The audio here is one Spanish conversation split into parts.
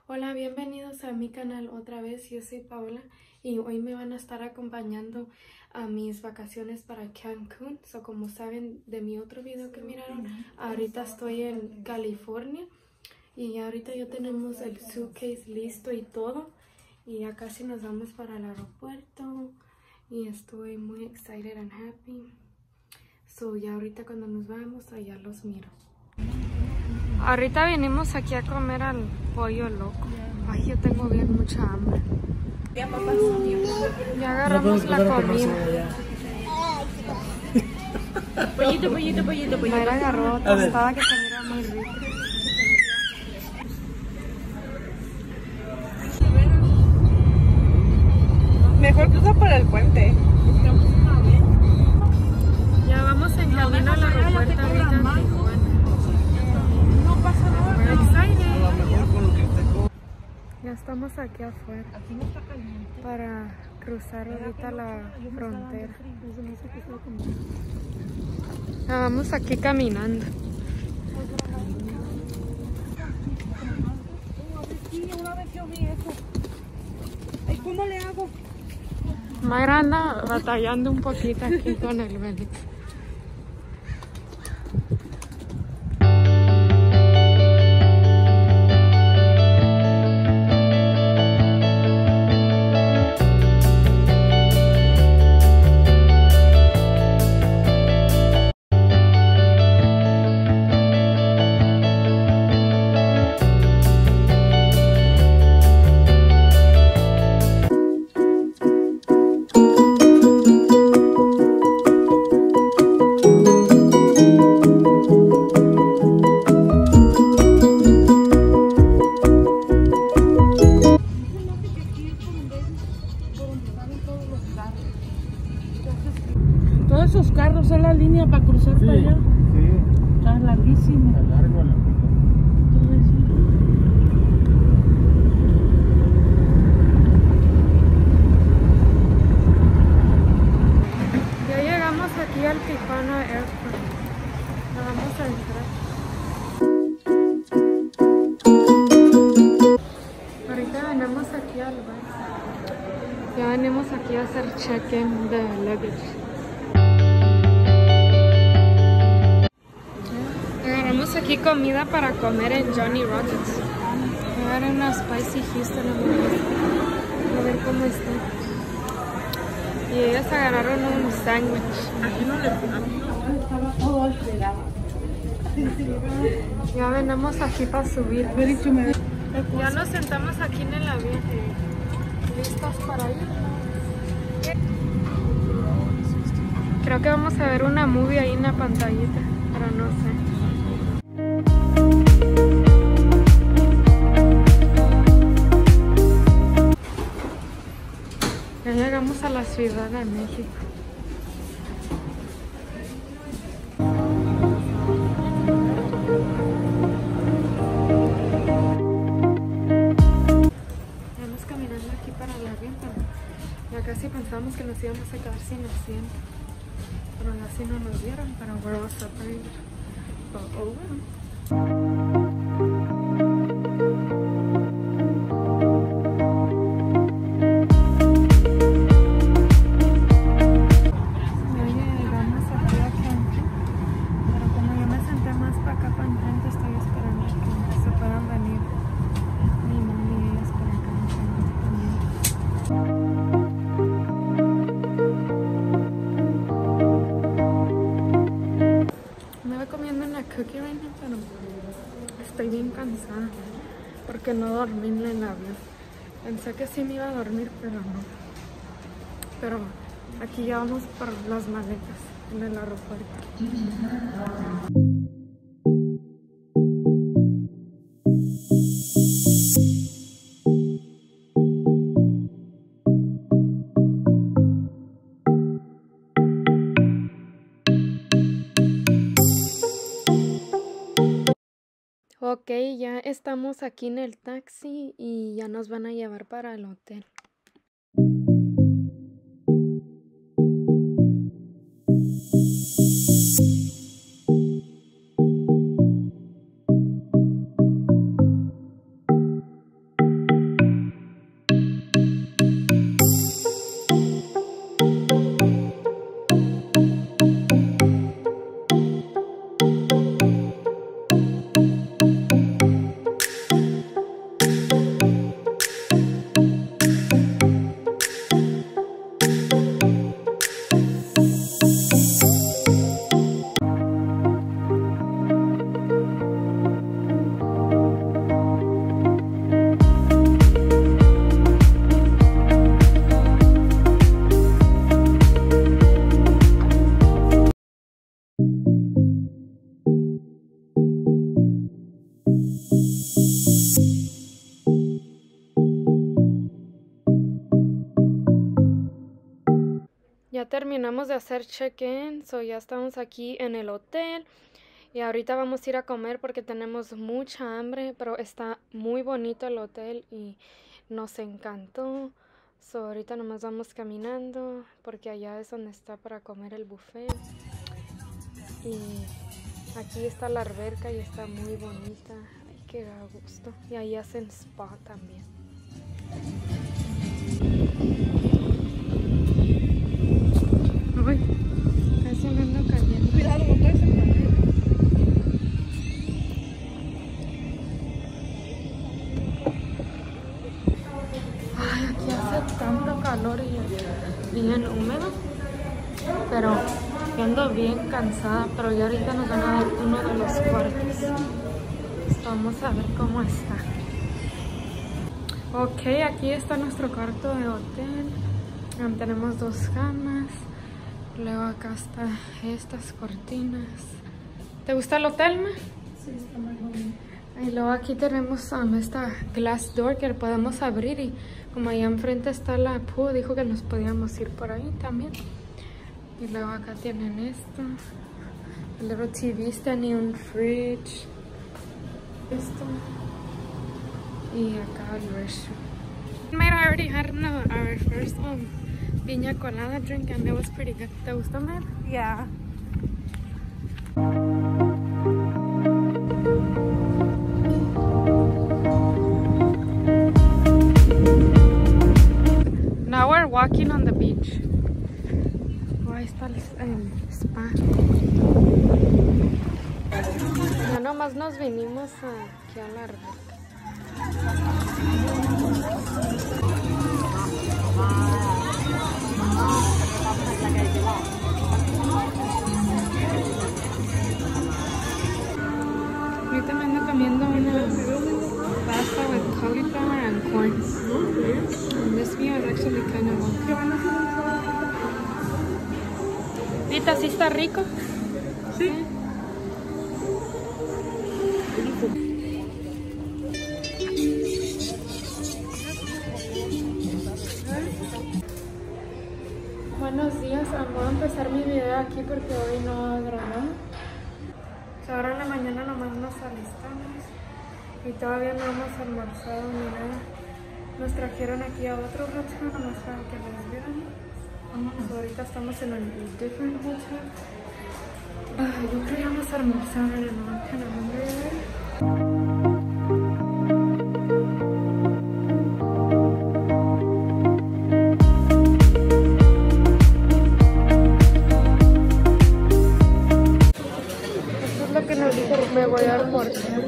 Hola, bienvenidos a mi canal otra vez. Yo soy Paola y hoy me van a estar acompañando a mis vacaciones para Cancún. Como saben de mi otro video que miraron, ahorita estoy en California y ahorita ya tenemos el suitcase listo y todo. Y ya casi nos vamos para el aeropuerto y estoy muy excited and happy. Ya ahorita cuando nos vamos allá los miro. Ahorita venimos aquí a comer al pollo loco. Ay, yo tengo bien mucha hambre. Ya agarramos la comida. Pollito. Mayra agarró tostada que se mira muy rica. Mejor cruza por el puente. Ya vamos en camino al aeropuerto ahorita en Tijuana. No pasa nada. We're excited. Ya estamos aquí afuera Aquí no está caliente. para cruzar ahorita la frontera. Ya vamos aquí caminando. Sí, una vez yo vi eso. Ay, ¿cómo le hago? Mayra anda batallando un poquito aquí con el velo. Todos esos carros es la línea para cruzar para allá. Sí, Está larguísimo. está largo la fila. Todo eso. Ya llegamos aquí al Tijuana Airport. Ya vamos a entrar. Ahorita venimos aquí al bar. Ya venimos aquí a hacer check-in de luggage. Agarramos aquí comida para comer en Johnny Rockets. Agarré una spicy Houston a ver cómo está. Y ellas agarraron un sándwich. Aquí no le estaba todo alterado. Ya venimos aquí para subir. Ya nos sentamos aquí en el avión. ¿Listos para ir? Creo que vamos a ver una movie ahí en la pantallita, pero no sé. Ya llegamos a la Ciudad de México. Vamos caminando aquí para el avión, pero ya casi pensamos que nos íbamos a quedar sin asiento. Pero así no nos dieron, pero we're all separated. But oh well. Ya llegamos aquí a Cancún, pero como yo me senté más para acá para enfrente, estoy esperando que se puedan venir mi mami y ellas para acá enfrente también. Me voy comiendo una cookie right now, pero estoy bien cansada porque no dormí en el avión. Pensé que sí me iba a dormir, pero no. Pero aquí ya vamos por las maletas en el aeropuerto. Ok, ya estamos aquí en el taxi y ya nos van a llevar para el hotel. Ya terminamos de hacer check-in, so ya estamos aquí en el hotel. Y ahorita vamos a ir a comer porque tenemos mucha hambre, pero está muy bonito el hotel y nos encantó. So ahorita nomás vamos caminando porque allá es donde está para comer el buffet. Y aquí está la alberca y está muy bonita. Ay, qué a gusto. Y ahí hacen spa también. Uy, casi me ando cayendo. Cuidado, botones en pared. Ay, aquí hace tanto calor y es bien húmedo. Pero ando bien cansada. Pero ya ahorita nos van a dar uno de los cuartos. Vamos a ver cómo está. Ok, aquí está nuestro cuarto de hotel. Tenemos 2 camas. Luego acá está estas cortinas. ¿Te gusta el hotel, Ma? Sí, está muy bonito. Y luego aquí tenemos esta glass door que podemos abrir. Y como allá enfrente está la pool, dijo que nos podíamos ir por ahí también. Y luego acá tienen esto. El little TV stand y un fridge. Esto. Y acá el restroom. We might already had our first piña colada drink and it was pretty good. ¿Te gustó, Mer? Yeah. Now we're walking on the beach. Oh, ahí está el spa. Ya nomás nos vinimos aquí a la alberca. Ahorita me ando comiendo una pasta with cauliflower and corn. And this meal is actually kind of well. Rita, ¿sí está rico? Sí. Buenos días, voy a empezar mi video aquí porque hoy no he grabado. Ahora en la mañana nomás nos alistamos y todavía no hemos almorzado ni nada. Nos trajeron aquí a otro hotel nomás para que les vieran. Ahorita estamos en un different hotel. Yo creo que vamos a almorzar en el hotel. Me voy a almorzar.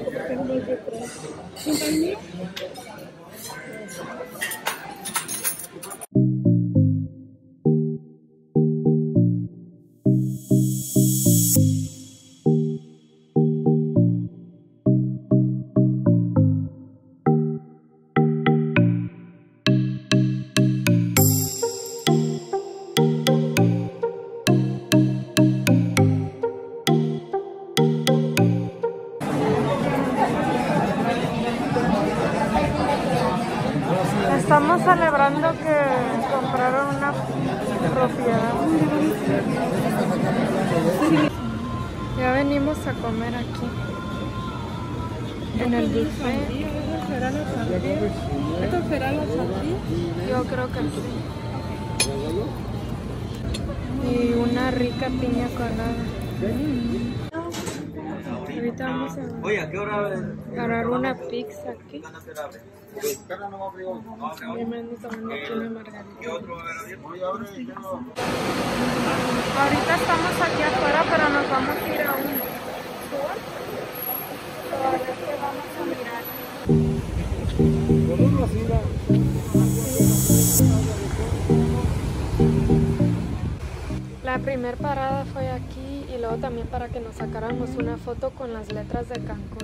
Estamos celebrando que compraron una propiedad. Ya venimos a comer aquí en el buffet. ¿Esto será la sardina? Yo creo que sí. Y una rica piña colada. Ahorita vamos a agarrar una pizza aquí. Mi hermano tomando aquí una margarita. Ahorita estamos aquí afuera, pero nos vamos a ir a un tour. Todavía que vamos a mirar. La primera parada fue aquí y luego también para que nos sacáramos una foto con las letras de Cancún.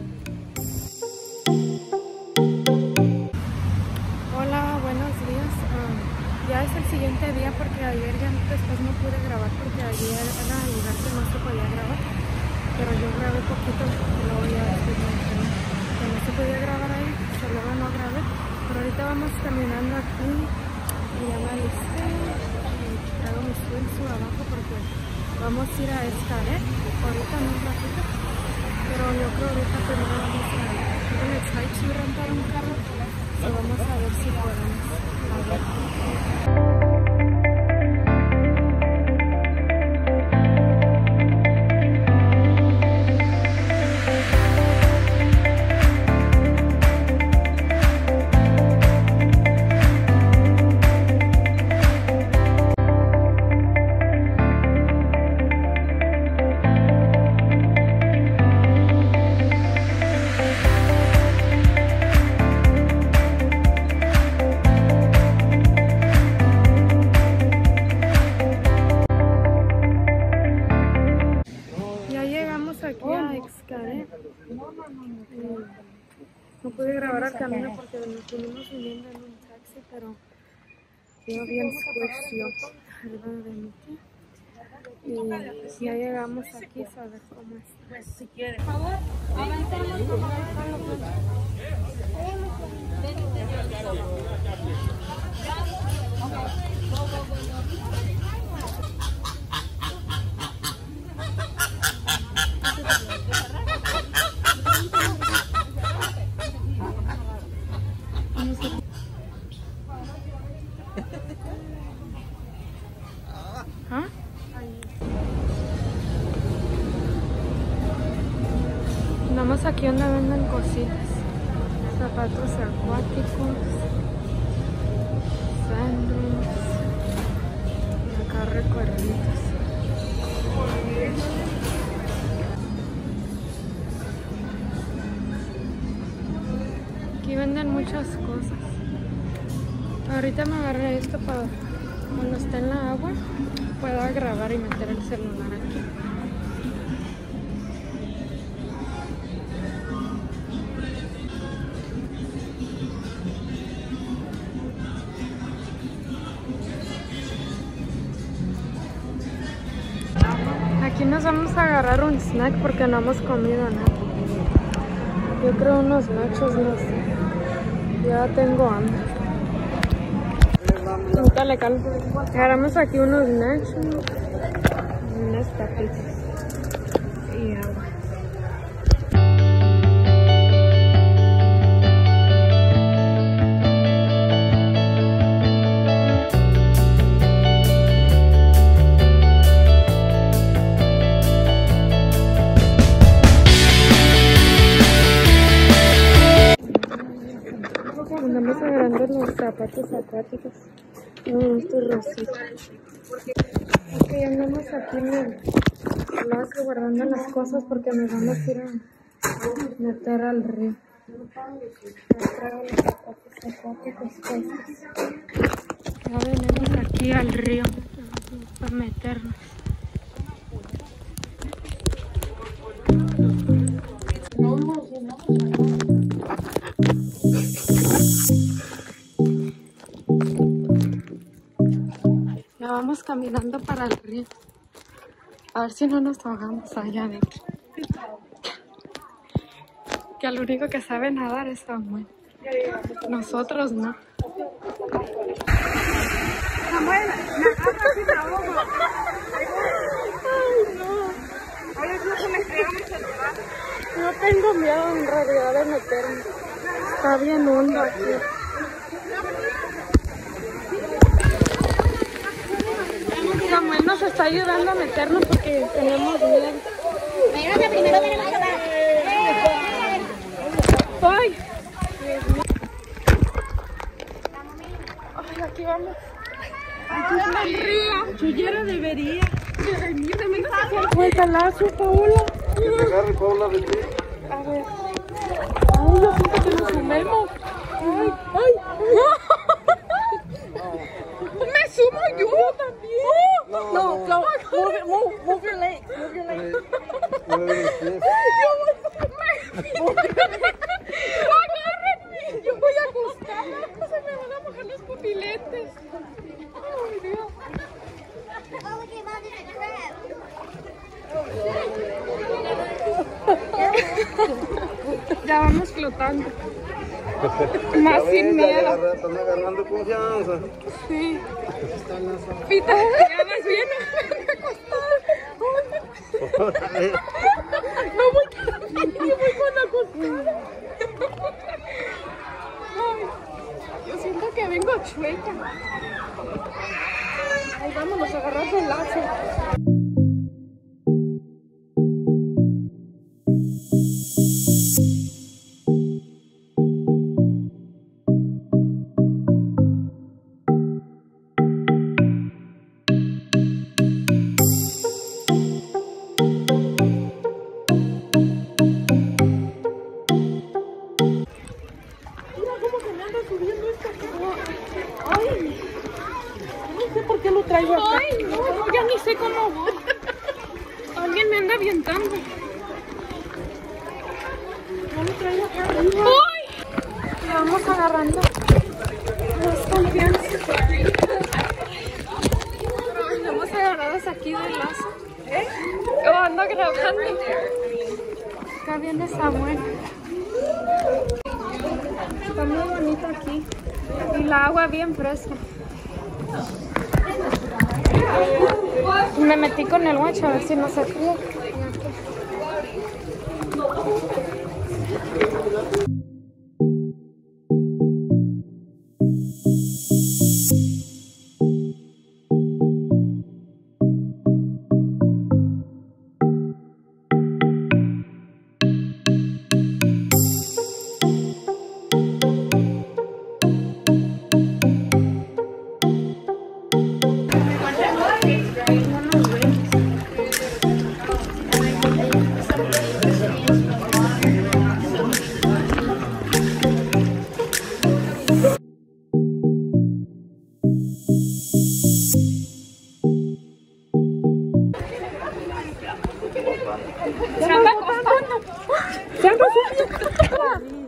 Hola, buenos días. Ya es el siguiente día porque ayer ya después no pude grabar porque ayer era el lugar que no se podía grabar. Pero yo grabé poquito y luego ya después me dijeron que no se podía grabar ahí, luego no grabé. Pero ahorita vamos caminando aquí y ya me alisté y traigo mis swimsuit abajo porque vamos a ir a Xcaret ahorita en un ratito. Pero yo creo ahorita primero vamos a ir en el Tachi a rentar un carro. So vamos a ver si podemos. A ver. Aquí a Xcaret. No pude grabar al camino porque nos vinimos viniendo en un taxi, pero veo bien squishy arriba de mi tía. Y ya llegamos aquí a ver cómo es. Pues si quieres. Por favor, avancemos. ¿Ah? Andamos aquí donde venden cositas, zapatos acuáticos, sandals, acá recuerditos. Aquí venden muchas cosas. Ahorita me agarré esto para cuando esté en la agua pueda grabar y meter el celular aquí. Aquí nos vamos a agarrar un snack porque no hemos comido nada. Yo creo unos nachos, no sé. Ya tengo hambre. Dale, calma. Agarramos aquí unos nachos, unas papitas y agua. Andamos agarrando los zapatos acuáticos. Estos rositas. Ok, andamos aquí en el lago guardando las cosas porque nos vamos a ir a meter al río. Traigo los zapatos acuáticos puestos. Ya venimos aquí al río para meternos. Ya vamos caminando para el río. A ver si no nos ahogamos allá adentro. Que al único que sabe nadar es Samuel. Nosotros no. Samuel, me agarra así de ahogo. Ay, no. Oye, es lo que me entrega mi celular. No tengo miedo en realidad de meterme. Está bien hondo aquí. Samuel nos está ayudando a meternos porque tenemos miedo. Primero tenemos que parar. ¡Ay! ¡Ay, aquí vamos! ¡Aquí está el río! Chuyera debería. ¡Suéltala, su Paula! Que te agarre Paula de ti. A ver. ¡Ay, yo siento que nos sumemos! ¡Ay, ay! ¡Me sumo yo también! No, move your legs. Move your legs. ¡Agárrenme! Yo voy a acostarme, se me van a mojar los pupiletes. ¡Ay, Dios! Ya vamos flotando. Más sin miedo. Están agarrando confianza. Sí. Pita, ya más bien. No voy con la costura. Yo siento que vengo chueca. Ahí vámonos a agarrar el lazo. Ay, no, ya ni sé cómo voy. Alguien me anda avientando. No lo traigo acá arriba. ¡Ay! Le vamos agarrando más confianza. Estamos agarrados aquí del lazo. Yo ando grabando. Acá viene Samuel. Está muy bonito aquí. Y la agua bien fresca. Me metí con el guacho a ver si no se fría. Se anda acostando. Se anda subiendo.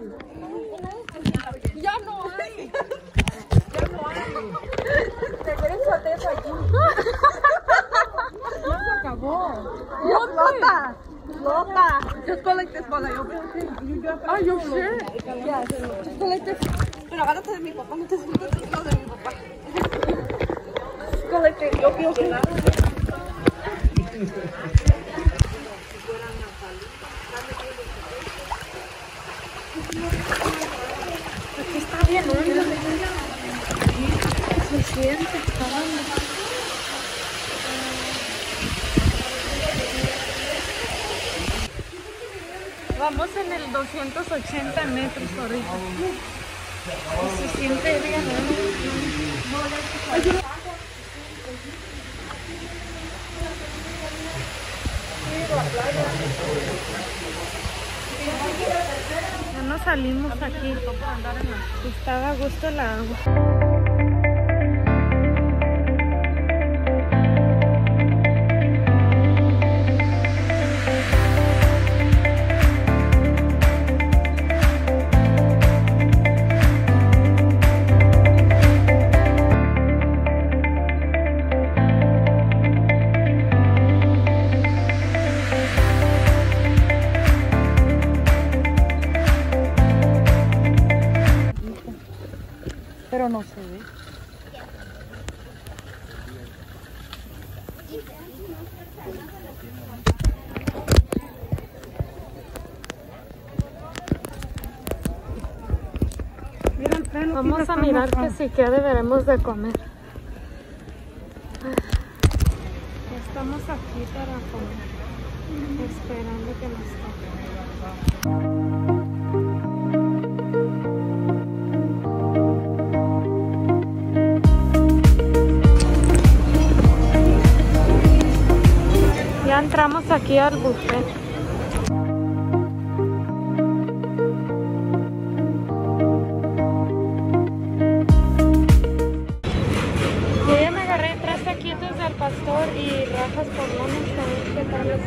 Ya no hay. Ya no hay. Te quieres suatear aquí. Ya se acabó. Flota. Flota. Just go like this while I open it. Are you sure? Yes. Just go like this. Pero agárrate de mi papá. No te sientas de mi papá. Just go like this. Yo pienso. Aquí está bien hondo. Se siente. Vamos en el 280 metros ahorita. Se siente bien hondo. Ya no salimos aquí. Estaba a gusto la agua. Pero no se ve. Vamos a mirar que si queda deberemos de comer. Estamos aquí para comer, esperando que nos toque. Ya entramos aquí al buffet. Yo ya me agarré 3 taquitos del pastor y rajas por lomo, a ver qué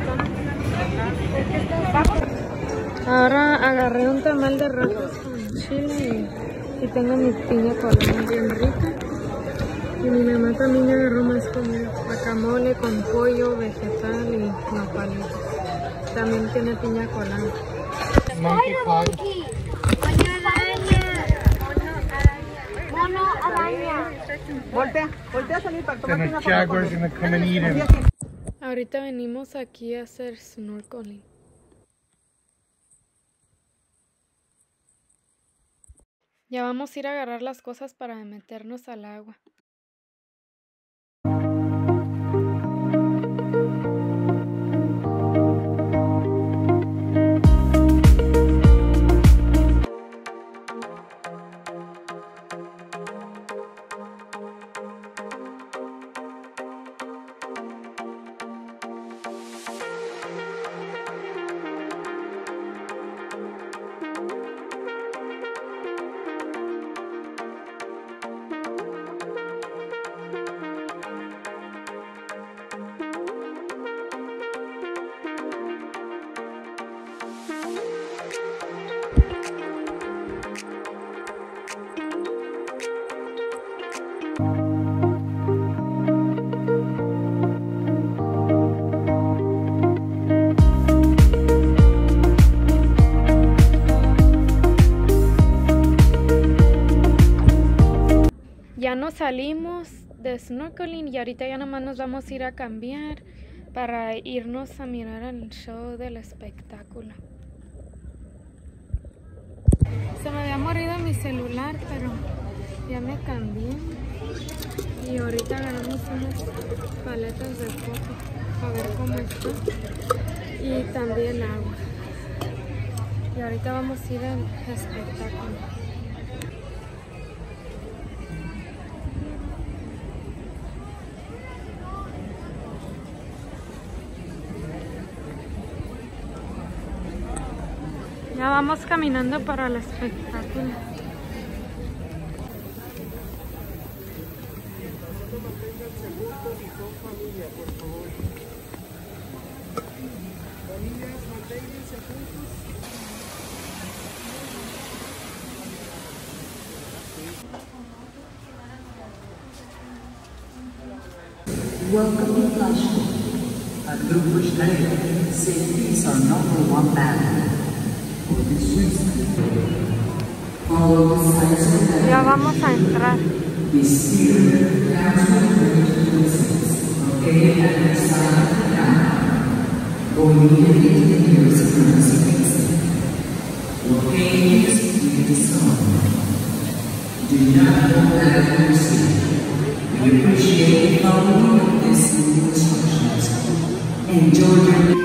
tal están. Ahora agarré un tamal de rajas con chile y tengo mi piña colada bien rica. Y mi mamá también agarró más comida, guacamole con pollo, vegetal y nopalitos. También tiene piña colada. Monkey punch. Voltea a salir para tomar una foto. Jaguar's gonna come and eat him. Ahorita venimos aquí a hacer snorkeling. Ya vamos a ir a agarrar las cosas para meternos al agua. Ya nos salimos de snorkeling y ahorita ya nomás nos vamos a ir a cambiar para irnos a mirar el show del espectáculo. Se me había morido mi celular, pero ya me cambié. Y ahorita agarramos unas paletas de coco a ver cómo está. Y también agua. Y ahorita vamos a ir al espectáculo. Ya vamos caminando para el espectáculo. Welcome to Flushing. A group which daily safety is our number one battle. For this reason, follow the signs of the Ya vamos a entrar. Be still, counsel the distance, okay, and the sign down. Go immediately to the nearest emergency exit. Locate the sun. Do not go out of your seat. We appreciate the following of these simple instructions. Enjoy your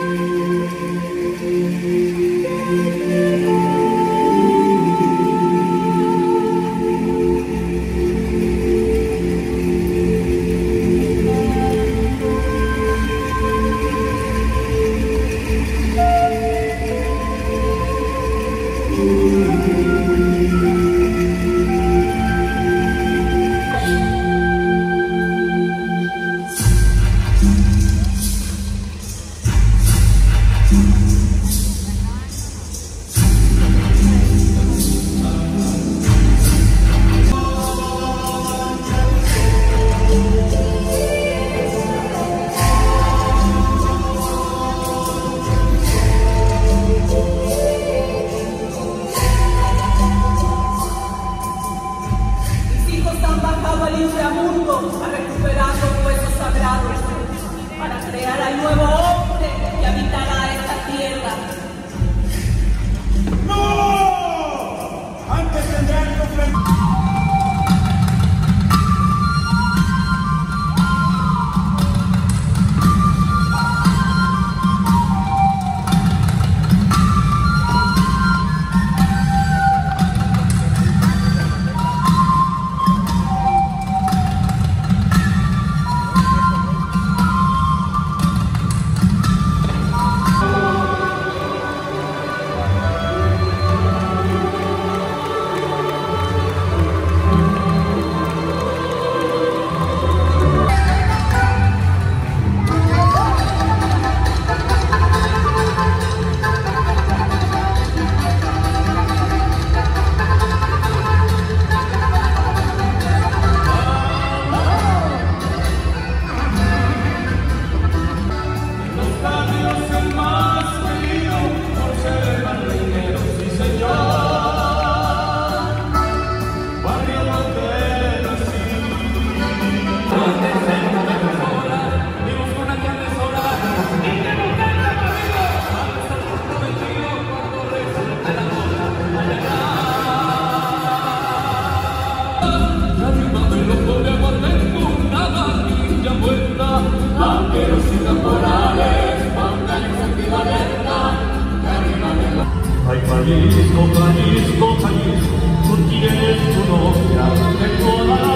Ay, Jalisco, Jalisco, Jalisco, tú tienes tu novia de toda la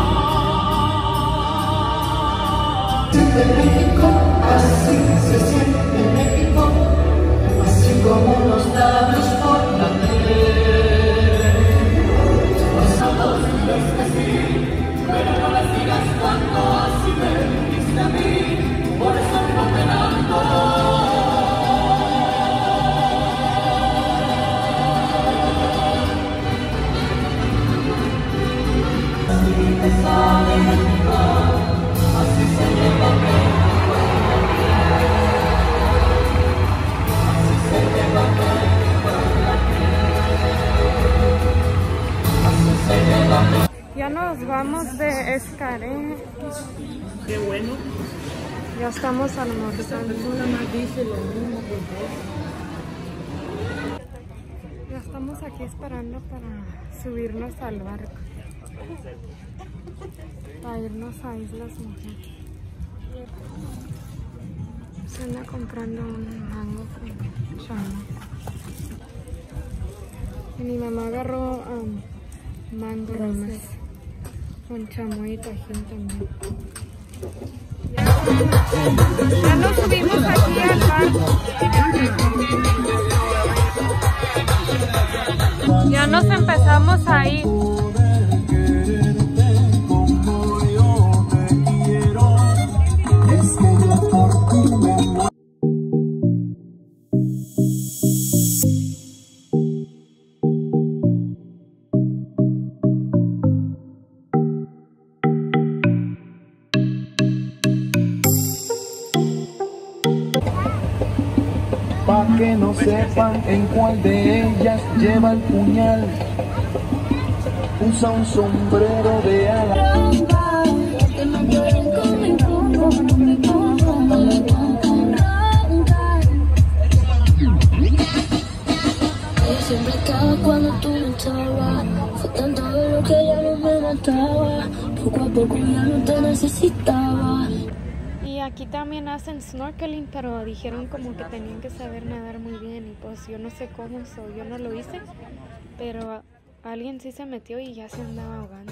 Siente México, así se siente México, así como los labios por la piel. Pasados diles que sí, pero no las digas cuando así me dijiste a mí, por eso no te amo. Ya nos vamos de Xcaret. Qué bueno. Ya estamos almorzando. Ya estamos aquí esperando para subirnos al barco. Para irnos a Islas Mujeres. Se anda comprando un mango con chamoy. Y mi mamá agarró mango nomás. Con chamoy y tajín también. Ya nos subimos aquí al barco. Ya nos empezamos a ir. Pa' que no sepan en cuál de ellas lleva el puñal. Usa un sombrero de ala. Siempre estaba cuando tú no estabas. Fue tanto dolor que ya no me mataba. Poco a poco ya no te necesitaba. Y aquí también hacen snorkeling, pero dijeron como que tenían que saber nadar muy bien. Y pues yo no sé cómo, yo no lo hice. Pero alguien sí se metió y ya se andaba ahogando.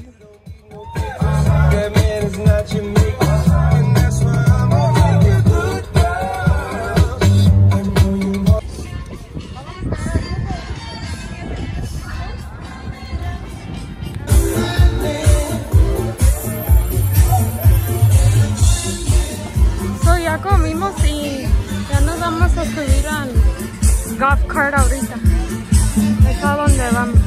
Ya comimos y ya nos vamos a subir al golf cart ahorita. Es a donde vamos.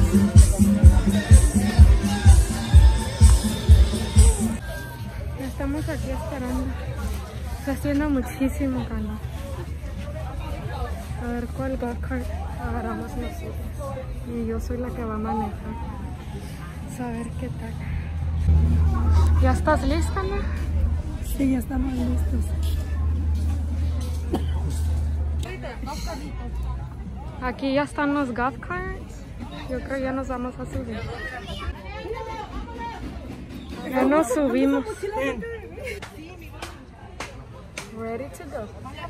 Estamos aquí esperando. Está haciendo muchísimo calor. A ver cuál golf cart agarramos nosotros. Y yo soy la que va a manejar. A ver qué tal. ¿Ya estás lista, no? Sí, ya estamos listos. Aquí ya están los golf carts. Yo creo que ya nos vamos a subir. Ya nos subimos. Ready to go.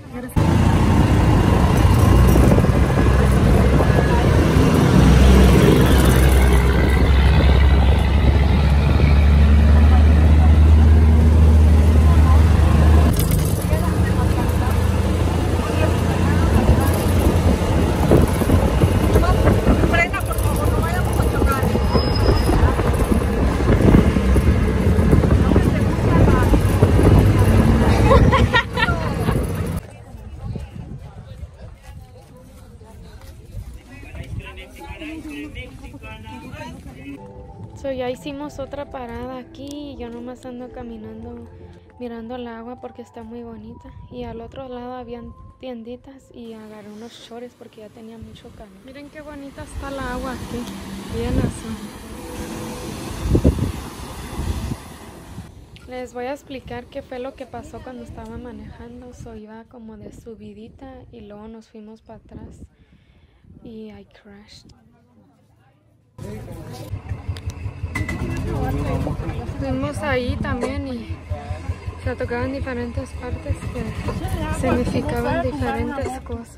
Ya hicimos otra parada aquí y yo nomás ando caminando mirando el agua porque está muy bonita. Y al otro lado habían tienditas y agarré unos shorts porque ya tenía mucho calor. Miren qué bonita está el agua aquí, bien azul. Les voy a explicar qué fue lo que pasó cuando estaba manejando. Iba como de subidita y luego nos fuimos para atrás y I crashed. Fuimos ahí también y O sea, tocaban diferentes partes que significaban diferentes cosas.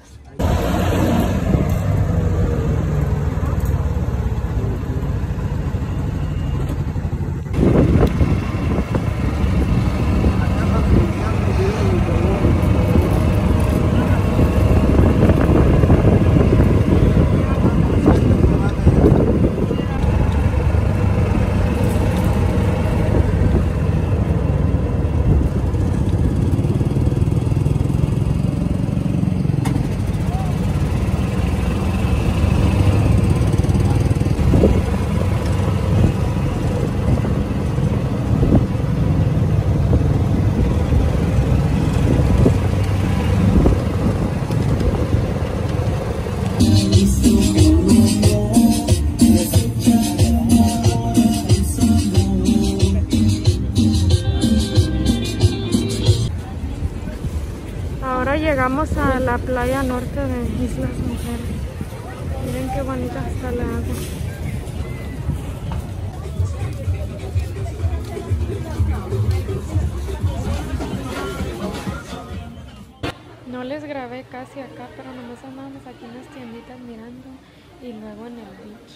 Ahora llegamos a la playa norte de Islas Mujeres. Miren qué bonita está el agua. No les grabé casi acá, pero nomás andábamos aquí en las tienditas mirando y luego en el beach.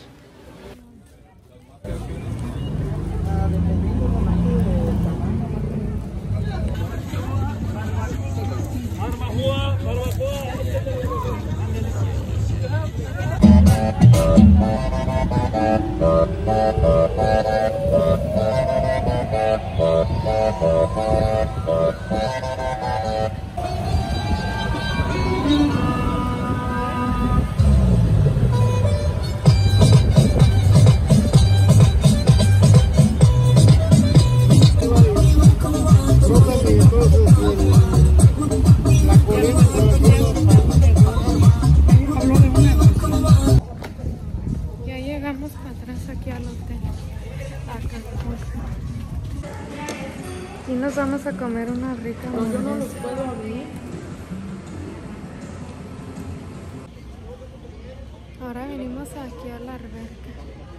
Ya llegamos para atrás aquí al hotel. Acá. Y nos vamos a comer una rica hamburguesa. Yo no los puedo abrir. Ahora venimos aquí a la alberca.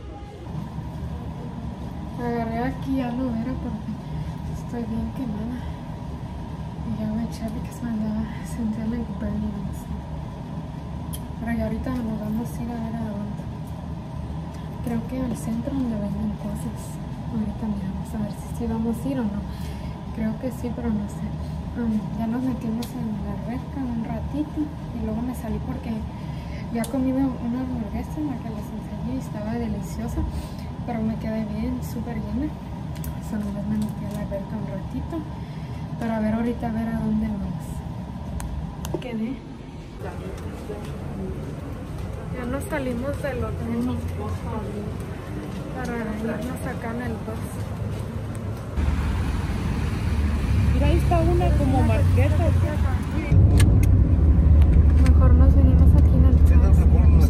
Agarré aquí aloe vera porque estoy bien quemada. Y ya me eché porque me andaba sintiendo el burning. Pero ya ahorita nos vamos a ir a ver a dónde. Creo que al centro donde venden cosas. Ahorita miramos a ver si vamos a ir o no. Creo que sí, pero no sé. Ya nos metimos en la alberca un ratito y luego me salí porque ya comí una hamburguesa en la que les enseñé y estaba deliciosa, pero me quedé bien, súper llena. Solo me metí a la alberca un ratito para ver ahorita a ver a dónde nos quedé. Ya nos salimos del hotel para irnos acá en el bus. Mira, ahí está una como marqueta. Mejor nos venimos aquí en el bus.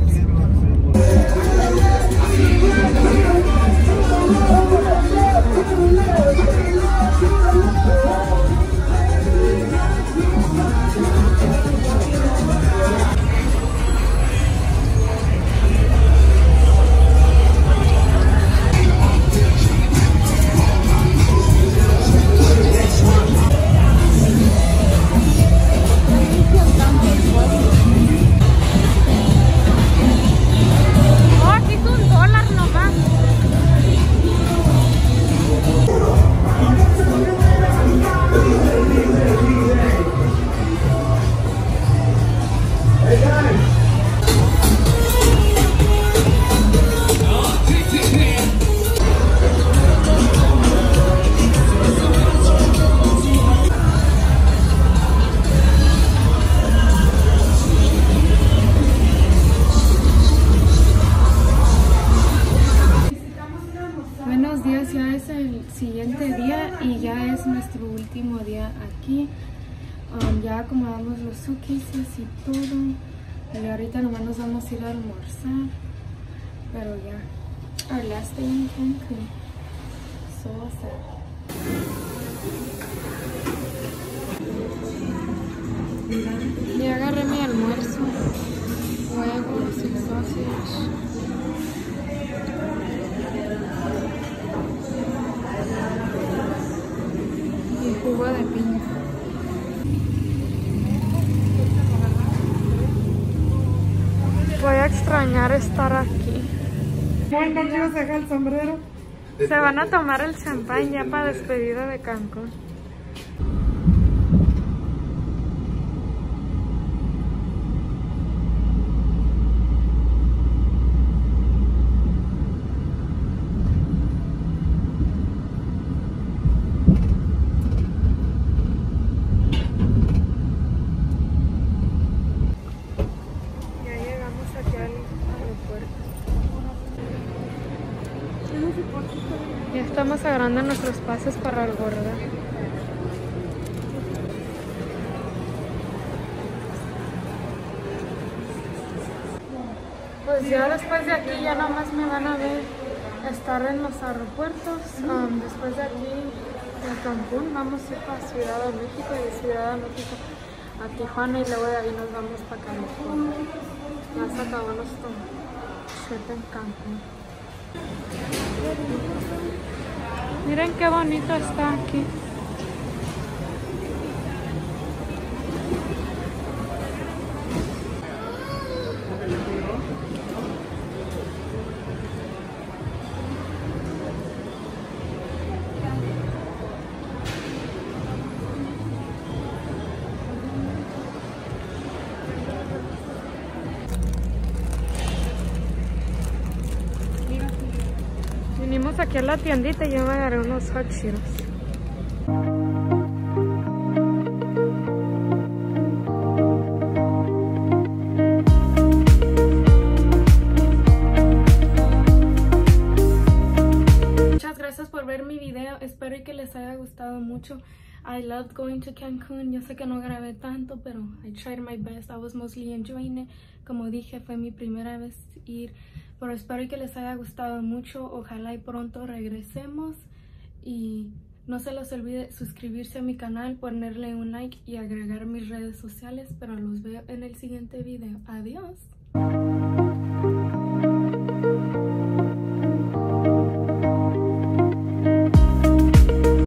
Buenos días, ya es el siguiente día y ya es nuestro último día aquí. Ya acomodamos los suitcases y todo. Y ahorita nomás nos vamos a ir a almorzar. Pero ya, our last day in Cancun. So sad. Ya agarré mi almuerzo. Huevos y sausage. Y jugo jugo de piña. Voy a extrañar estar aquí. Bueno, no quiero sacar el sombrero. Se van a tomar el champán ya para despedida de Cancún. Ya llegamos aquí al aeropuerto. Ya estamos agarrando nuestros pases para el Gorda. Pues ya después de aquí ya nada más me van a ver estar en los aeropuertos. Después de aquí en Cancún vamos a ir para Ciudad de México y de Ciudad de México a Tijuana y luego de ahí nos vamos para California. Ya se acabó nuestro trip en Cancún. Miren qué bonito está aquí. Vinimos aquí a la tiendita y yo me agarré unos hot Cheetos. Muchas gracias por ver mi video, espero que les haya gustado mucho. I loved going to Cancun. Yo sé que no grabé tanto, pero I tried my best. I was mostly enjoying it. Como dije, fue mi primera vez ir, pero espero que les haya gustado mucho. Ojalá y pronto regresemos. Y no se les olvide suscribirse a mi canal, ponerle un like y agregar mis redes sociales. Pero los veo en el siguiente video. Adiós.